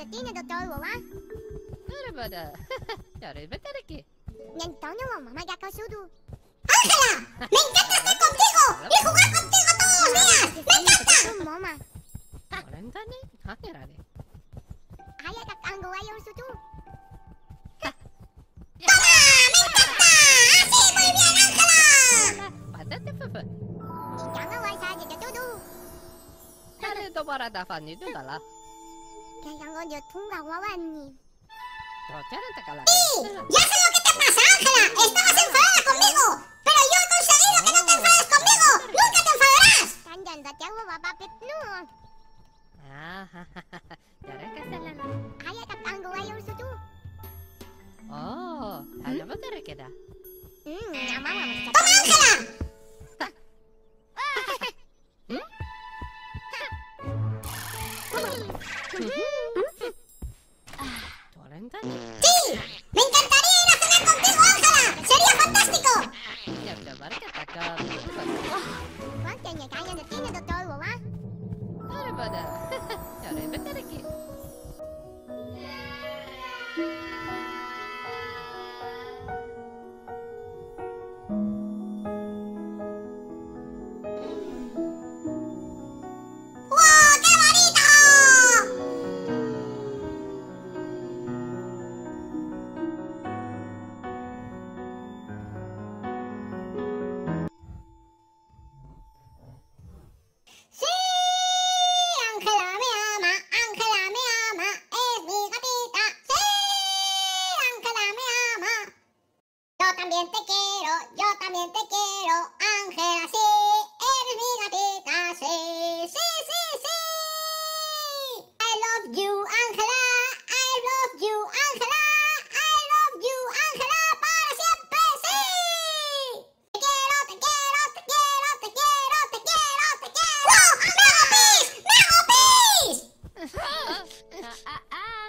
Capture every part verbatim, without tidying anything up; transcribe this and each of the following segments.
tiene todo, ¿va? Daripada. Cari bentar lagi. Yang tahu mau mama gak kau sudu. ¡Ángela! ¡Me encanta estar contigo! ¡Y jugar contigo todos los días! ¡Me encanta! Mama. Orenta ni hanera ni. Ayah tak anggo ayo sudu. ¡Toma! ¡Me encanta! ¡Así! ¡Muy bien, Ángela! Padate fefe. Jangan wai saja ke sudu. Cari tu para dapat ni tu dah lah. Kaya ngo yo tunga wawan ni. Rocharan tak kalah. ¡Sí! ¡Ya sé lo que te pasa, Ángela! ¡Estabas enfadada conmigo! ¡Pero yo he conseguido que no te enfades conmigo! ¡Nunca te enfadarás! Kanjan tak jawa bapa petnu. Ah, cari kesalahan. Ayah tak anggo ayo sudu. Oh, hanya bentar kita. Hmm, nama mama. ¡Toma, Ángela! Orenta ni. ¡Sí! ¡Me encantaría ir a cenar contigo, Ángela! ¡Sería fantástico! Ya udah barang kita tak. Makanya kaya na tiene todo, ¿va? Daripada. Cari bentar lagi. ¡Wow! ¡Qué bonito! ¡Sí! Ángela me ama, Ángela me ama, es mi gatita. ¡Sí! Ángela me ama. Yo también te quiero, yo también te quiero, Ángela, sí, eres mi gatita, sí, sí, sí, sí. I love you, Ángela, I love you, Ángela, I love you, Ángela, para siempre, sí. Te quiero, te quiero, te quiero, te quiero, te quiero, te quiero. ¡Wow! ¡Me hago pis! ¡Me hago pis! Ah, ah, ah.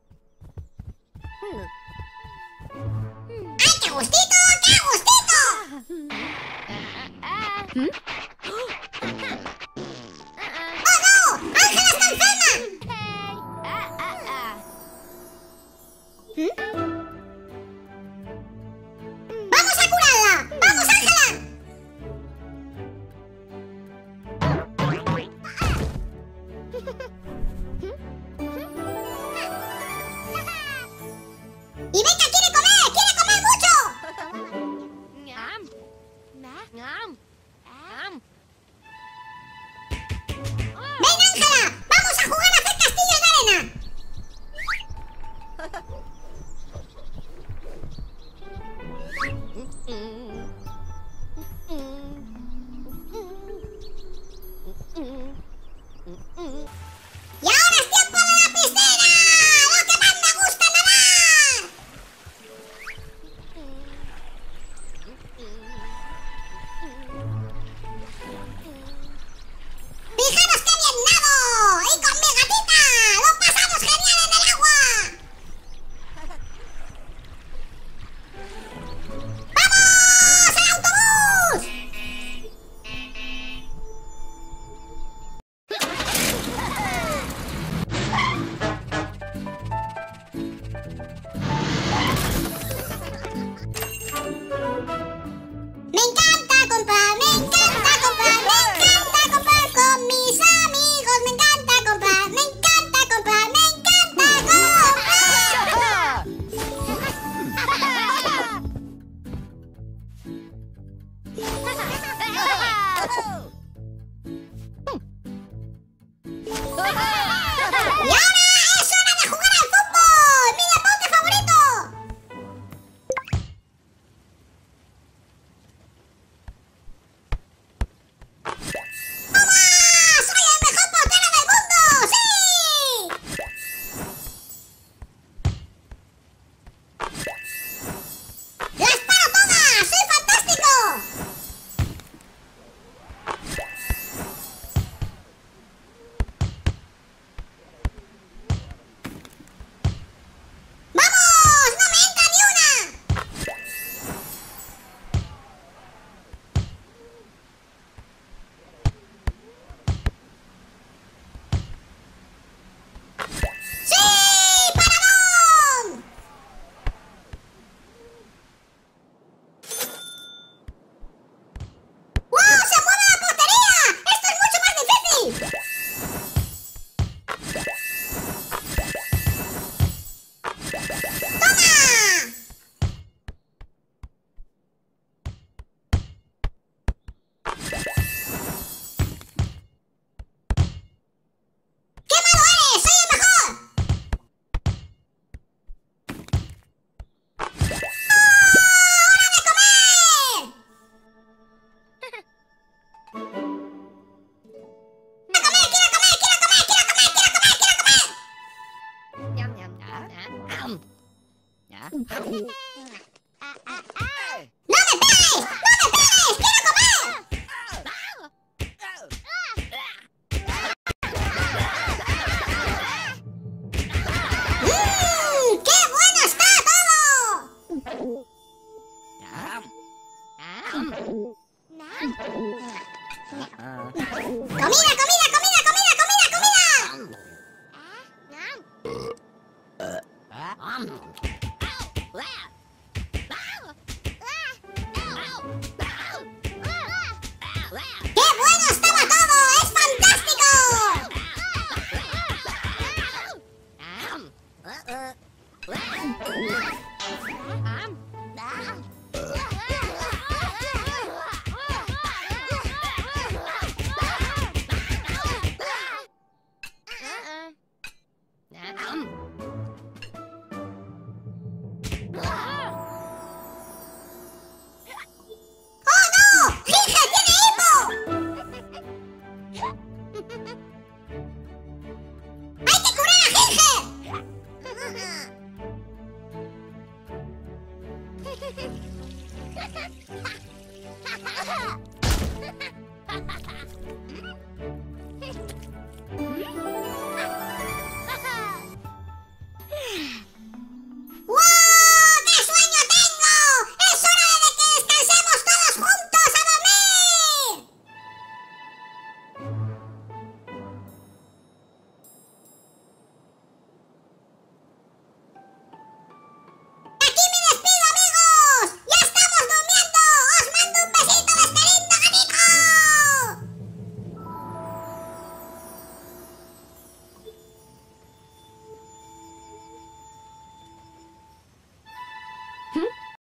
¡Ay, qué gustito, qué gustito! Hmm? ¡Oh, no! ¡Ángela está enferma! ¡Vamos a curarla! ¡Vamos, Ángela! ¡Y venga, quiere comer! ¡Quiere comer mucho! Ngam. Nah, Ngam. Ngam. ¡Ven, Ángela! ¡Vamos a jugar a hacer castillos de arena! ¡Y ahora es tiempo de la piscina! ¡Lo que más me gusta nadar! ¡Fijaros qué bien nado! ¡Y con mi gatita! ¡Lo pasamos genial en el agua! ¡Vamos! ¡El autobús! Me encanta comprar, me encanta comprar, me encanta comprar con mis amigos, me encanta comprar, me encanta comprar, me encanta comprar. Y ahora es hora de jugar al fútbol, mi deporte favorito. ¡Toma! ¡Soy el mejor portero del mundo! ¡Sí! ¡Las paro todas! ¡Soy fantástico! Ah, ah, ah. ¡No me pegues! ¡No me pegues! ¡Quiero comer! ¡Mmm! ¡Qué bueno está todo! Nam. ¡Comida, comida,